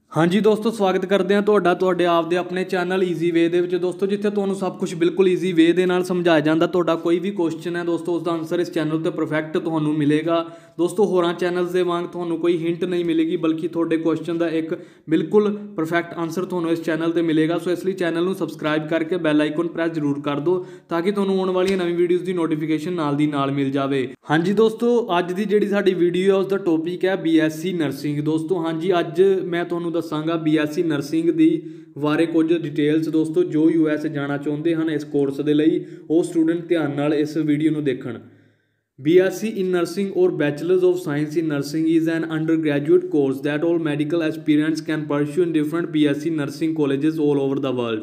हाँ जी दोस्तों, स्वागत करते हैं ਤੁਹਾਡੇ ਆਪਦੇ ਆਪਣੇ ਚੈਨਲ ਈਜ਼ੀ ਵੇ ਦੇ ਵਿੱਚ। ਦੋਸਤੋ ਜਿੱਥੇ ਤੁਹਾਨੂੰ ਸਭ ਕੁਝ ਬਿਲਕੁਲ ਈਜ਼ੀ ਵੇ ਦੇ ਨਾਲ ਸਮਝਾਇਆ ਜਾਂਦਾ। ਤੁਹਾਡਾ ਕੋਈ ਵੀ ਕੁਐਸਚਨ ਹੈ ਦੋਸਤੋ, ਉਸ ਦਾ ਆਨਸਰ ਇਸ ਚੈਨਲ ਤੇ ਪਰਫੈਕਟ ਤੁਹਾਨੂੰ ਮਿਲੇਗਾ। ਦੋਸਤੋ ਹੋਰਾਂ ਚੈਨਲਸ ਦੇ ਵਾਂਗ ਤੁਹਾਨੂੰ ਕੋਈ ਹਿੰਟ ਨਹੀਂ ਮਿਲੇਗੀ, ਬਲਕਿ ਤੁਹਾਡੇ ਕੁਐਸਚਨ ਦਾ ਇੱਕ ਬਿਲਕੁਲ ਪਰਫੈਕਟ ਆਨਸਰ ਤੁਹਾਨੂੰ ਇਸ ਚੈਨਲ ਤੇ ਮਿਲੇਗਾ। ਸੋ ਇਸ ਲਈ ਚੈਨਲ ਨੂੰ ਸਬਸਕ੍ਰਾਈਬ ਕਰਕੇ ਬੈਲ ਆਈਕਨ ਪ੍ਰੈਸ ਜ਼ਰੂਰ ਕਰ ਦਿਓ ਤਾਂ ਕਿ ਤੁਹਾਨੂੰ ਆਉਣ ਵਾਲੀਆਂ ਨਵੀਂ ਵੀਡੀਓਜ਼ ਦੀ ਨੋਟੀਫਿਕੇਸ਼ਨ ਨਾਲ ਦੀ ਨਾਲ ਮਿਲ ਜਾਵੇ। ਹਾਂਜੀ ਦੋਸਤੋ, ਅੱਜ ਦੀ ਜਿਹੜੀ ਸਾਡੀ ਵੀਡੀਓ ਹੈ ਉਸ ਦਾ ਟੌਪਿਕ ਹੈ BSc ਨਰਸਿੰਗ। ਦੋਸਤੋ ਹਾਂਜੀ, ਅੱਜ ਮੈਂ ਤੁਹਾਨੂੰ ਦੱਸਾਂਗਾ BSc ਨਰਸਿੰਗ ਦੀ ਬਾਰੇ ਕੁਝ ਡਿਟੇਲਸ। ਦੋਸਤੋ ਜੋ US ਜਾਣਾ ਚਾਹੁੰਦੇ ਹਨ ਇਸ ਕੋਰਸ ਦੇ ਲਈ, ਉਹ ਸਟੂਡੈਂਟ ਧਿਆਨ ਨਾਲ ਇਸ ਵੀਡੀਓ ਨੂੰ ਦੇਖਣ। BSc in nursing or Bachelors of Science in Nursing is an undergraduate course that all medical aspirants can pursue in different BSc nursing colleges all over the world.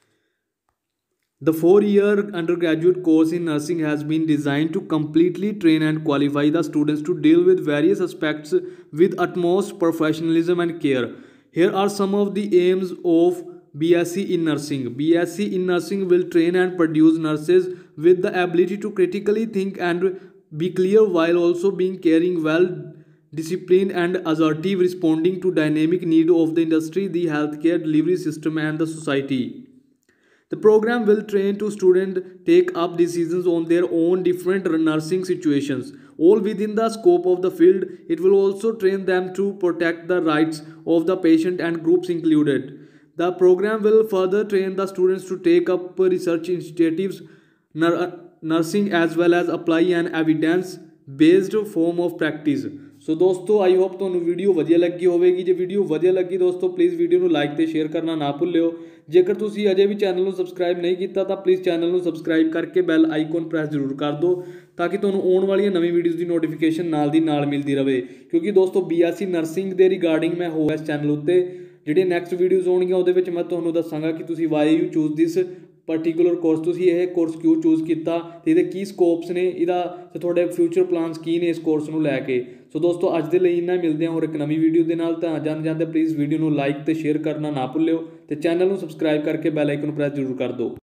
The 4-year undergraduate course in nursing has been designed to completely train and qualify the students to deal with various aspects with utmost professionalism and care. Here are some of the aims of BSc in nursing. BSc in nursing will train and produce nurses with the ability to critically think and be clear while also being caring, well disciplined and assertive, responding to dynamic need of the industry, the healthcare delivery system and the society. The program will train to students take up decisions on their own different nursing situations, all within the scope of the field. It will also train them to protect the rights of the patient and groups included. The program will further train the students to take up research initiatives, nursing as well as apply an evidence based form of practice. ਸੋ ਦੋਸਤੋ I hope ਤੁਹਾਨੂੰ video ਵਧੀਆ ਲੱਗੀ ਹੋਵੇਗੀ। ਜੇ video ਵਧੀਆ ਲੱਗੀ ਦੋਸਤੋ, please video ਨੂੰ ਲਾਈਕ ਤੇ ਸ਼ੇਅਰ ਕਰਨਾ ਨਾ ਭੁੱਲਿਓ। ਜੇਕਰ ਤੁਸੀਂ ਅਜੇ ਵੀ ਚੈਨਲ ਨੂੰ ਸਬਸਕ੍ਰਾਈਬ ਨਹੀਂ ਕੀਤਾ ਤਾਂ ਪਲੀਜ਼ ਚੈਨਲ ਨੂੰ ਸਬਸਕ੍ਰਾਈਬ ਕਰਕੇ ਬੈਲ ਆਈਕਨ ਪ੍ਰੈਸ ਜ਼ਰੂਰ ਕਰ ਦਿਓ ਤਾਂ ਕਿ ਤੁਹਾਨੂੰ ਆਉਣ ਵਾਲੀਆਂ ਨਵੀਂ ਵੀਡੀਓਜ਼ ਦੀ ਨੋਟੀਫਿਕੇਸ਼ਨ ਨਾਲ ਦੀ ਨਾਲ ਮਿਲਦੀ ਰਹੇ। ਕਿਉਂਕਿ ਦੋਸਤੋ BSc ਨਰਸਿੰਗ ਦੇ ਰਿਗਾਰਡਿੰਗ ਮੈਂ ਹੋਰ ਇਸ ਚੈਨਲ ਉੱਤੇ ਜਿਹੜੇ ਨੈਕਸਟ ਵੀਡੀਓਜ਼ ਆਉਣਗੀਆਂ ਉਹਦੇ ਵਿੱਚ ਮੈਂ ਤੁਹਾਨੂੰ ਦੱਸਾਂਗਾ ਕਿ ਤੁਸੀਂ why you choose this particular course, ਤੁਸੀਂ ਇਹ ਕੋਰਸ ਕਿਉਂ ਚੂਜ਼ ਕੀਤਾ ਅਤੇ ਇਹਦੇ ਕੀ ਸਕੋਪਸ ਨੇ, ਇਹਦਾ ਅਤੇ ਤੁਹਾਡੇ ਫਿਊਚਰ ਪਲਾਨਸ ਕੀ ਨੇ ਇਸ ਕੋਰਸ ਨੂੰ ਲੈ ਕੇ। ਸੋ ਦੋਸਤੋ ਅੱਜ ਦੇ ਲਈ ਇੰਨਾ, ਮਿਲਦੇ ਹਾਂ ਹੋਰ ਇੱਕ ਨਵੀਂ ਵੀਡੀਓ ਦੇ ਨਾਲ। ਤਾਂ ਜਾਂਦੇ ਪਲੀਜ਼ ਵੀਡੀਓ ਨੂੰ ਲਾਈਕ ਅਤੇ ਸ਼ੇਅਰ ਕਰਨਾ ਨਾ ਭੁੱਲਿਓ ਅਤੇ ਚੈਨਲ ਨੂੰ ਸਬਸਕ੍ਰਾਈਬ ਕਰਕੇ ਬੈਲ ਆਈਕਨ ਪ੍ਰੈਸ ਜ਼ਰੂਰ ਕਰ ਦਿਓ।